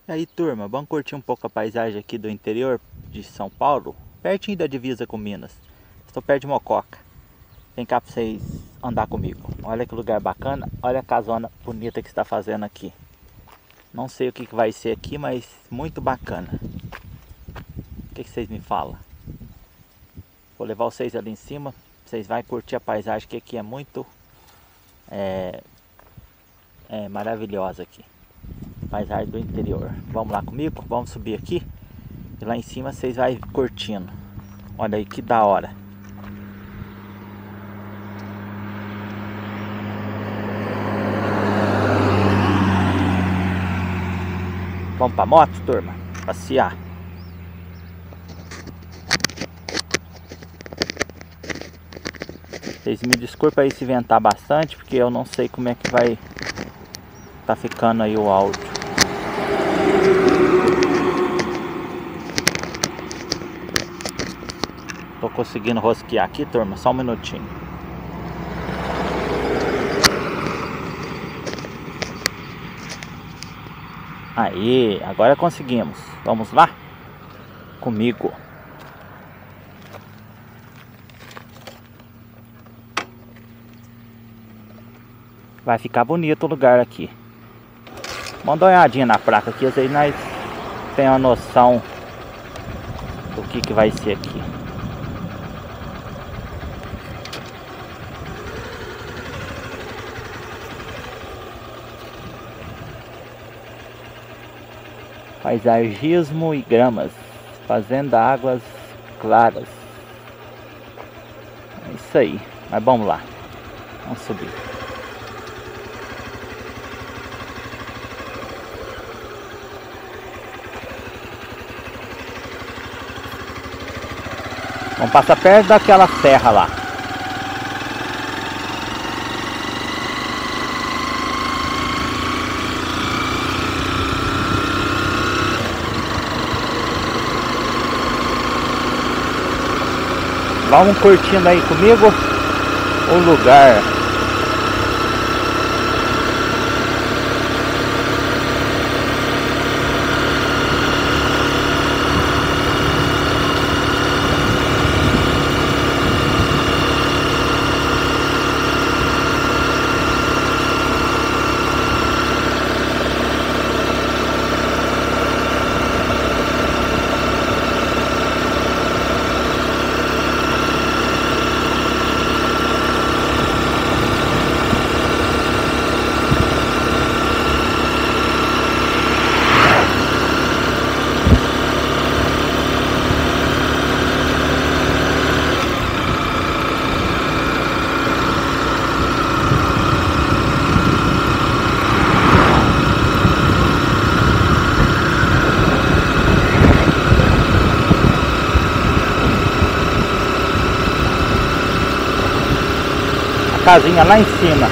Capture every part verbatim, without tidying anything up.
E aí, turma, vamos curtir um pouco a paisagem aqui do interior de São Paulo, pertinho da divisa com Minas. Estou perto de Mococa. Vem cá para vocês andar comigo. Olha que lugar bacana, olha a casona bonita que está fazendo aqui. Não sei o que vai ser aqui, mas muito bacana. O que vocês me falam? Vou levar vocês ali em cima, vocês vão curtir a paisagem que aqui é muito é, é maravilhosa aqui. Paisagem do interior. Vamos lá comigo? Vamos subir aqui. E lá em cima vocês vão curtindo. Olha aí que da hora. Vamos pra moto, turma? Passear. Vocês me desculpem aí se ventar bastante, porque eu não sei como é que vai tá ficando aí o áudio. Tô conseguindo rosquear aqui, turma, só um minutinho. Aí, agora conseguimos. Vamos lá? Comigo. Vai ficar bonito o lugar aqui. Vamos dar uma olhadinha na placa aqui, aí nós temos uma noção do que, que vai ser aqui. Paisagismo e gramas, fazenda águas claras. É isso aí, mas vamos lá, vamos subir. Vamos passar perto daquela serra lá. Vamos curtindo aí comigo o lugar. Casinha lá em cima.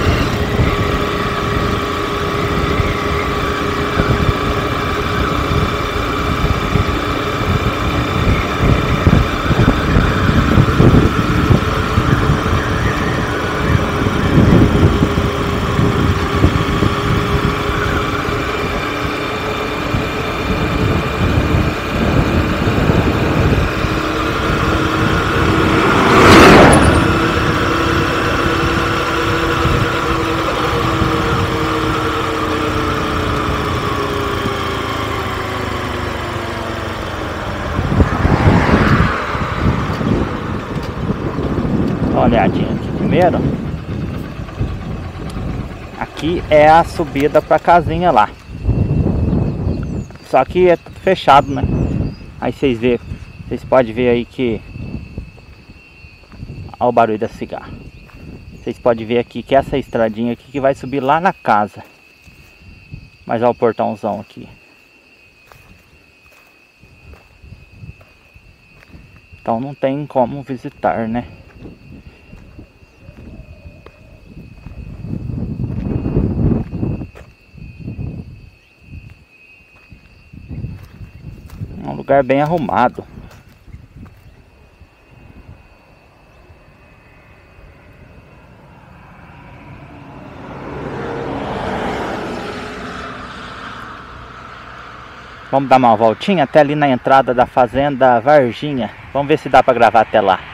Dá uma olhadinha aqui primeiro. Aqui é a subida pra casinha lá. Só que é tudo fechado, né? Aí vocês vê, vocês podem ver aí que... Olha o barulho da cigarra. Vocês podem ver aqui que essa estradinha aqui que vai subir lá na casa. Mas olha o portãozão aqui. Então não tem como visitar, né? É um lugar bem arrumado. Vamos dar uma voltinha até ali na entrada da fazenda Varginha. Vamos ver se dá para gravar até lá.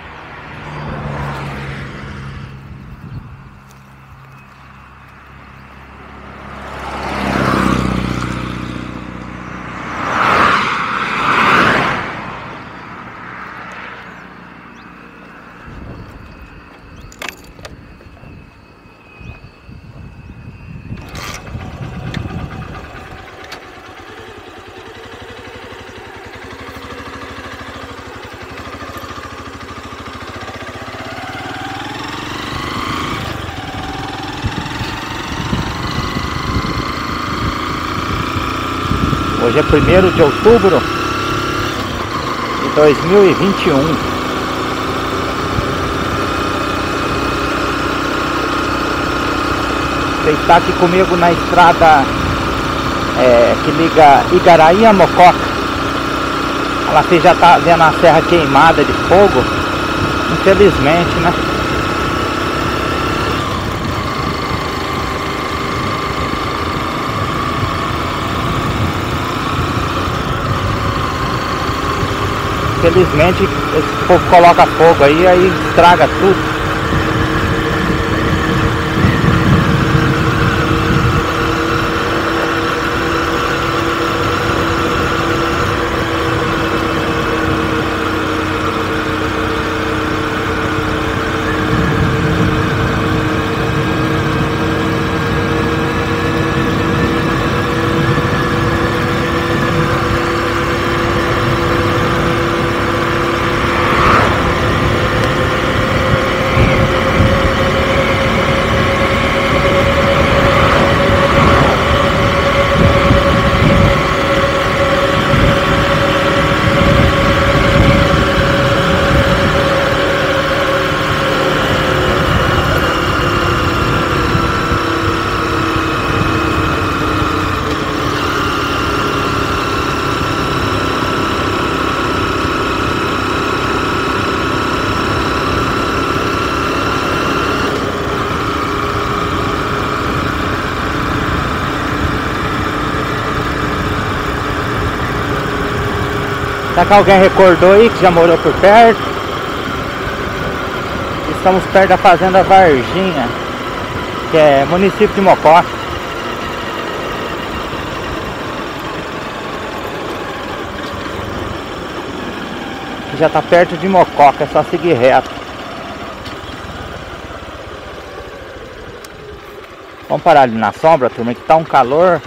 Hoje é primeiro de outubro de dois mil e vinte e um. Você está aqui comigo na estrada é, que liga Igaraí a Mococa. Ela você já está vendo a serra queimada de fogo. Infelizmente, né? Infelizmente esse povo coloca fogo aí, aí estraga tudo. Será que alguém recordou aí que já morou por perto? Estamos perto da fazenda Varginha, que é município de Mococa. Que já está perto de Mococa, é só seguir reto. Vamos parar ali na sombra, turma, que tá um calor.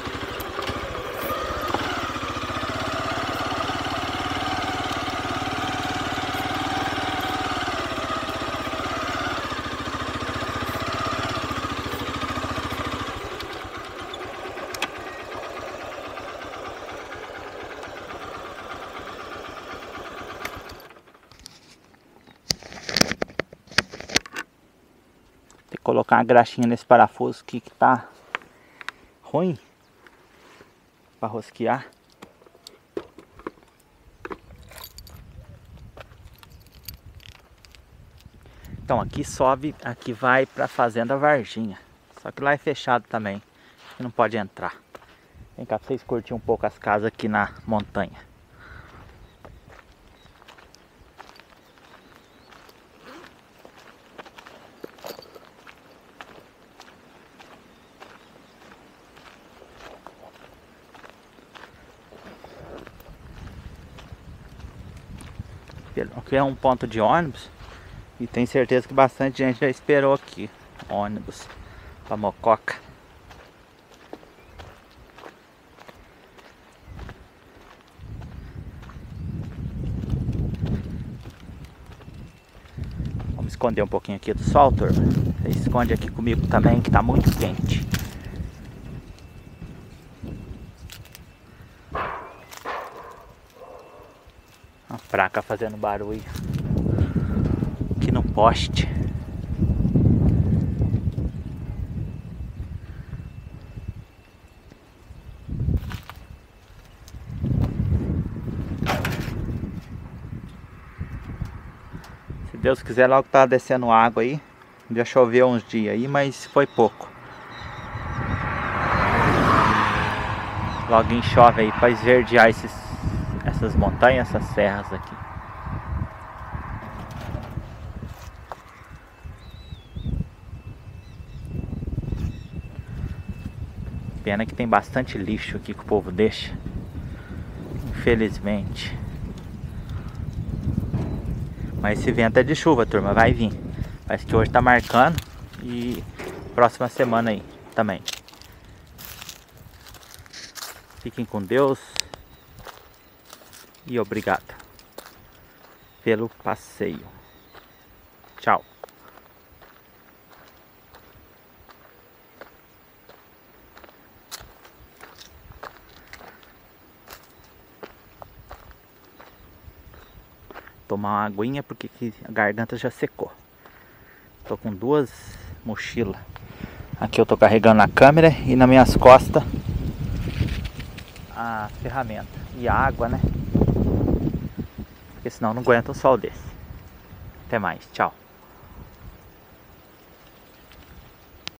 Colocar uma graxinha nesse parafuso aqui que tá ruim para rosquear. Então aqui sobe, aqui vai para a fazenda Varginha. Só que lá é fechado também, não pode entrar. Vem cá pra vocês curtirem um pouco as casas aqui na montanha. Aqui é um ponto de ônibus e tenho certeza que bastante gente já esperou aqui ônibus para Mococa. Vamos esconder um pouquinho aqui do sol, turma. Você esconde aqui comigo também, que tá muito quente. Uma placa fazendo barulho aqui no poste. Se Deus quiser, logo tá descendo água aí. Já choveu uns dias aí, mas foi pouco. Logo chove aí para esverdear esses, essas montanhas, essas serras aqui. Pena que tem bastante lixo aqui que o povo deixa. Infelizmente. Mas esse vento é de chuva, turma, vai vir. Parece que hoje tá marcando e próxima semana aí também. Fiquem com Deus e obrigado pelo passeio. Tchau. Tomar uma aguinha porque a garganta já secou. Tô com duas mochilas. Aqui eu tô carregando a câmera e nas minhas costas a ferramenta e a água, né? Porque senão não aguenta um sol desse. Até mais, tchau.